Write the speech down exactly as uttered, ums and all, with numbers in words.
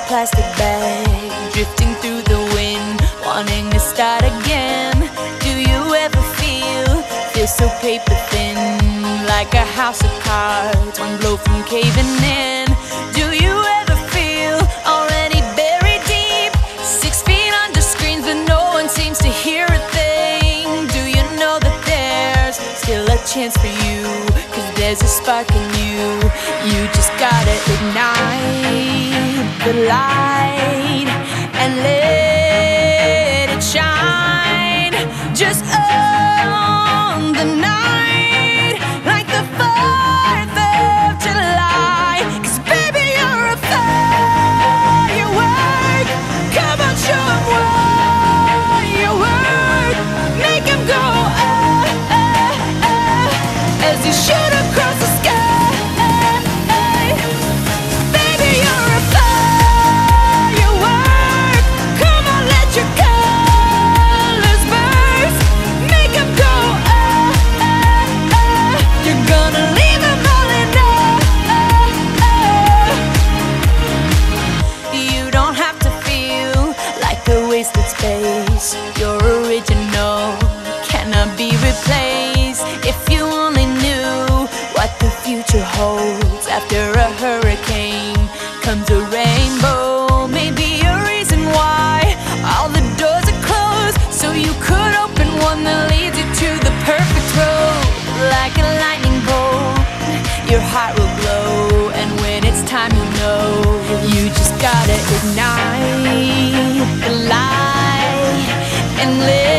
plastic bag, drifting through the wind, wanting to start again. Do you ever feel, feel so paper thin, like a house of cards, one blow from caving in? Do you ever feel already buried deep, six feet under screens but no one seems to hear a thing? Do you know that there's still a chance for you, cause there's a spark in you? You just gotta ignite the light and let it shine. Just own the night like the fourth of July. Cause baby, you're a firework. Come on, show 'em what you work. Make 'em go ah, ah, ah, as you shoot across the sky. Baby, you're a firework. Come on, let your colors burst. Make 'em go ah, ah, ah. You're gonna leave 'em all in awe. You don't have to feel like a wasted space. Your original cannot be replaced. If you only knew what the future holds, after a hurricane comes a rainbow. Maybe a reason why all the doors are closed, so you could open one that leads you to the perfect road. Like a lightning bolt, your heart will glow, and when it's time you'll know. You just gotta ignite the light and live